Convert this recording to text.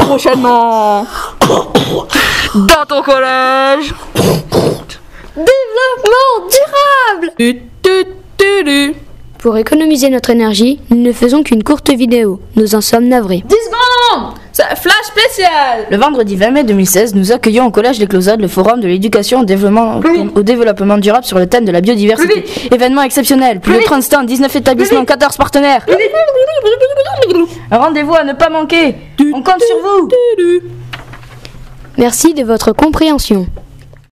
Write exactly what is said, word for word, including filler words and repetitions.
prochainement dans ton collège. Développement durable. Tu, tu, tu, tu. Pour économiser notre énergie, nous ne faisons qu'une courte vidéo. Nous en sommes navrés. dix secondes. C'est flash spécial. Le vendredi vingt mai deux mille seize, nous accueillons au Collège des Closettes le forum de l'éducation au développement, au développement durable sur le thème de la biodiversité. Événement exceptionnel, plus de trente stands, dix-neuf établissements, quatorze partenaires. Un rendez-vous à ne pas manquer. On compte sur vous. Merci de votre compréhension.